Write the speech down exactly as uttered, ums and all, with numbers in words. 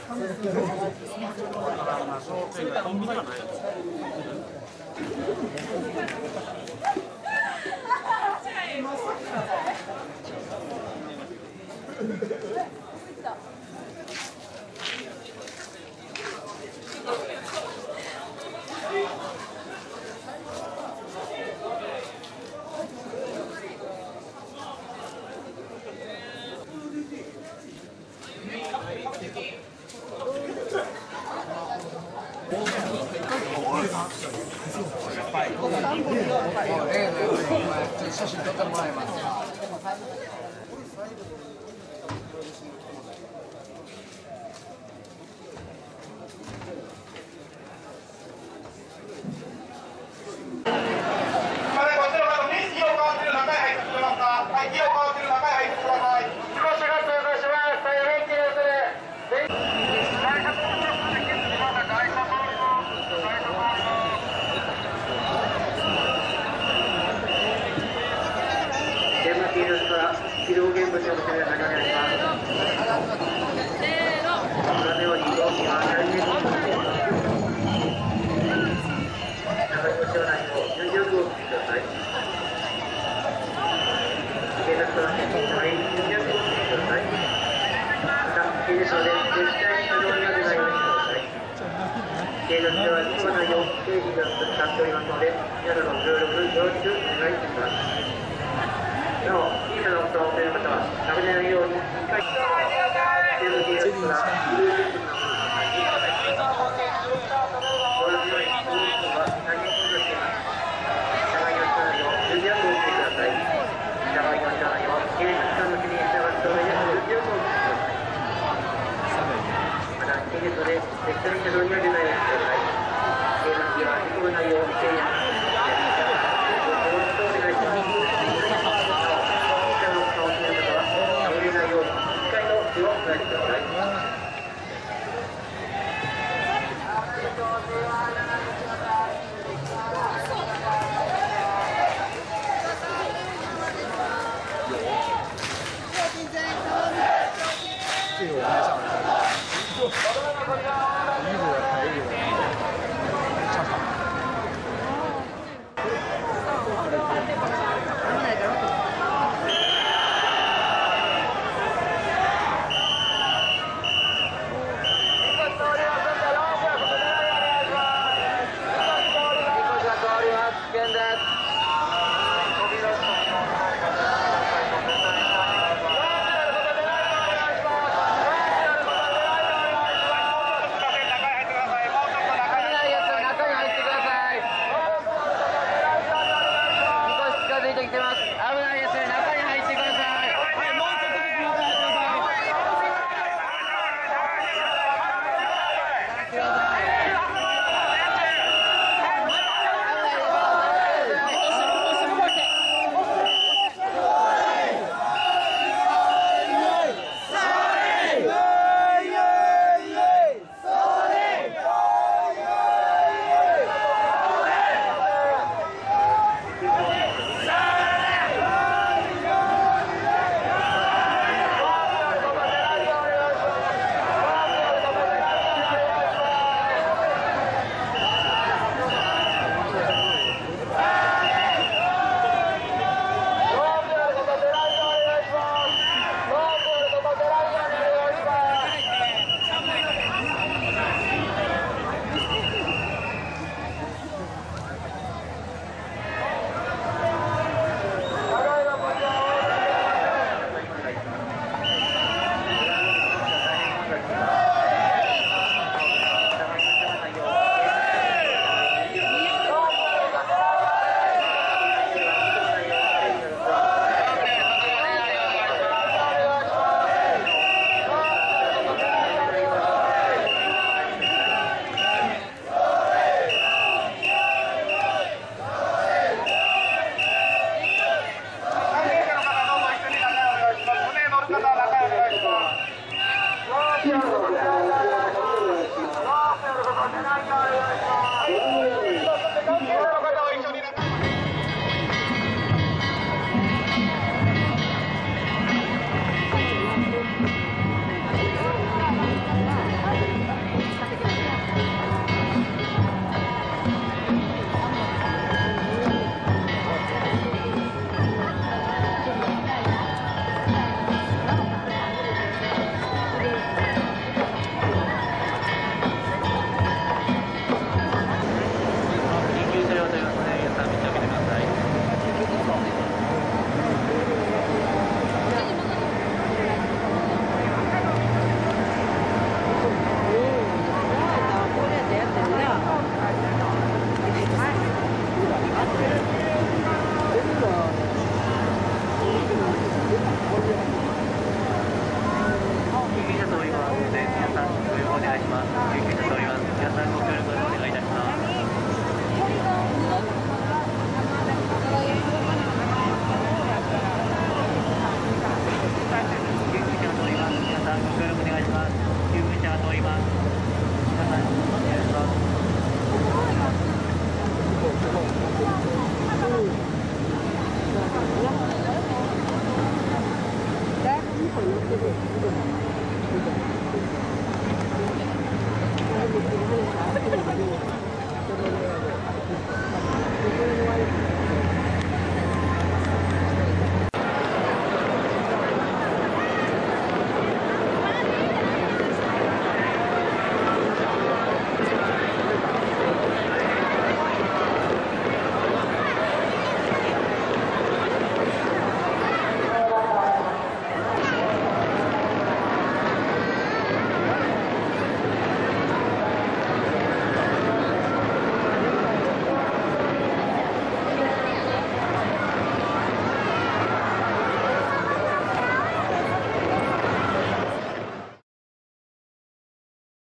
写真撮ってもらいます。 医療現場所の手で始まります。このように動機は大変に長野町内の重力をお聞きください。警察は毎日重力をお聞きください。また、警ですので絶対に過剰にならないようにしてください。警察では事故内容警備が使っておりますので、皆様のご協力よろしくお願いいたします。なお、小さなお子さんをお連れの方は、亡くならないように、しっかりと、警備警察から医療現場のご覧のように、この人が大変混雑しています。互いの人などを十字約をしてください。互いの人などを警察官の指に従っておいで十字約をしてください。また、警察で絶対に車道には出ないようにしてください。警察には事故の内容を警備します。よろしくお願いします。ようにいっかいの手をお願いください。 Gracias.